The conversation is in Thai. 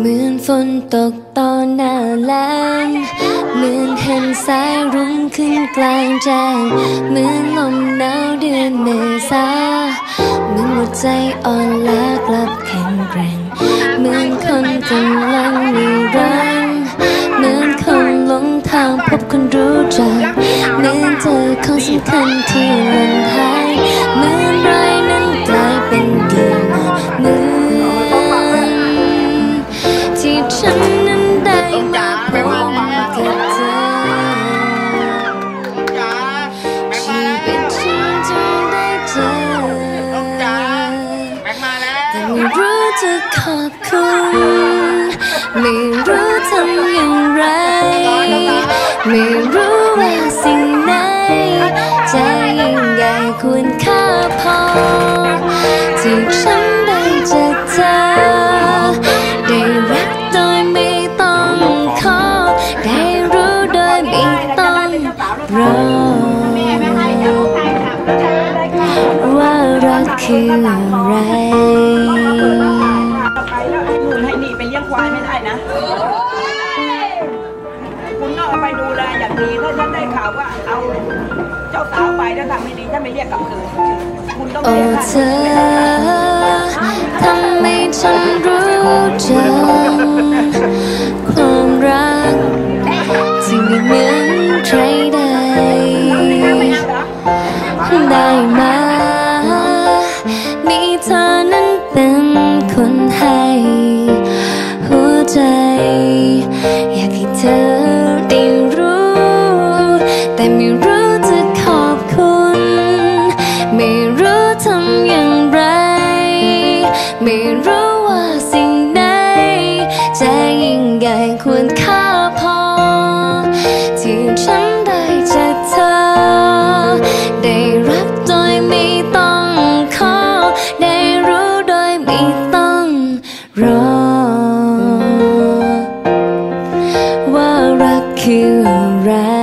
เหมือนฝนตกตอนหน้าแล้งเหมือนเห็นสายรุ้งขึ้นกลางแจ้งเหมือนลมหนาวเดือนเมษาเหมือนหัวใจอ่อนล้ากลับแข็งแกร่งเหมือนคนกำลังมีรังเหมือนคนหลงทางพบคนรู้จักเหมือนเจอของสำคัญที่หล่นหายเหมือนไรนั้นกลายเป็นดีหมดเหมือนที่ฉันนั้นได้มาพบกับเธอชีวิตฉันจึงได้เจอแต่ไม่รู้จะขอบคุณไม่รู้ทำอย่างไรไม่รู้ว่าสิ่งไหนจะยิ่งใหญ่ควรค่าพอที่ฉันได้เจอเธอได้รักโดยไม่ต้องขอได้รู้โดยไม่ต้องรอว่ารักคืออะไรให้นี่ไปเลี้ยงควายไม่ได้นะคุณต้องเอาไปดูแลอย่างดีถ้าฉันได้ข่าวว่าเอาเจ้าสาวไปแล้วทำไม่ดีถ้าไม่เรียกกลับคืนคุณต้องเรียกค่าเธอทำให้ฉันรู้จักความรักที่ไม่เหมือนใครใดได้มามีเธอนั้นเป็นคนให้หัวใจอยากให้เธอได้รู้แต่ไม่รู้จะขอบคุณไม่รู้ทำอย่างไรไม่รู้ว่าสิ่งใดจะยิ่งใหญ่ควรค่าพอที่ฉันได้จากเธอได้รักโดยไม่ต้องขอได้รู้โดยไม่ต้องรอว่ารักคืออะไร